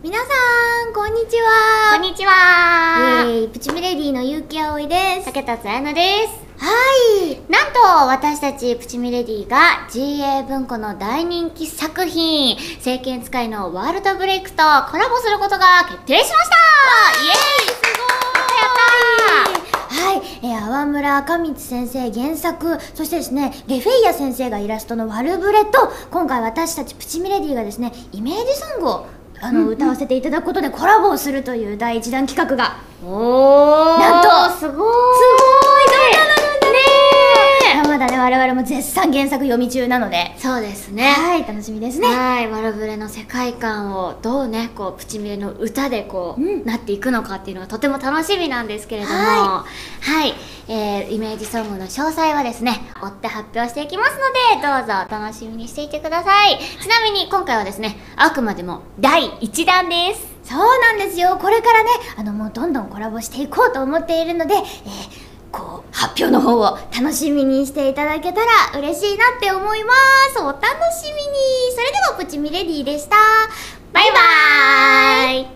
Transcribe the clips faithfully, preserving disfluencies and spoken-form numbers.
皆さん、こんにちは。 こんにちは。 イエーイ、プチミレディの結城葵です。 竹田つやなです。 はい。 なんと、私たちプチミレディが ジーエー 文庫の大人気作品、聖剣使いのワールドブレイクとコラボすることが決定しました。イエーイ、すごーい。やったー。 はい、えー、泡村赤道先生原作、そしてですね、レフェイヤ先生がイラストのワルブレと、今回私たちプチミレディがですね、イメージソングをあの、うんうん、歌わせていただくことでコラボをするという第一弾企画が、 おー、 なんとすごーい、すごい、 どんなのねー、まだね、我々も絶賛原作読み中なので、 そうですね、 はい、楽しみですね。 はい、ワルブレの世界観をどうね、こうプチミレの歌でこう、うん、なっていくのかっていうのがとても楽しみなんですけれども、はい、はい、えー、イメージソングの詳細はですね、追って発表していきますので、どうぞお楽しみにしていてください。ちなみに今回はですね、あくまでもだいいちだんです。 そうなんですよ。これからね、あのもうどんどんコラボしていこうと思っているので、えー、こう発表の方を楽しみにしていただけたら嬉しいなって思います。お楽しみに。それではプチミレディでした。 バイバーイ。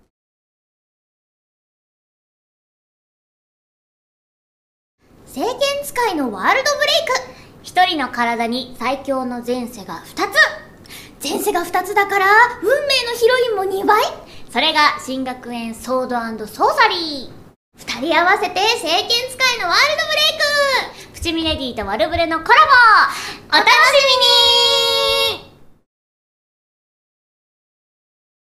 聖剣使いのワールドブレイク。 一人の体に最強の前世がふたつ。 前世がふたつだから運命のヒロインもにばい。 それが新学園ソード&ソーサリー。 二人合わせて聖剣使いのワールドブレイク。 プチミレディとワルブレのコラボ、お楽しみに。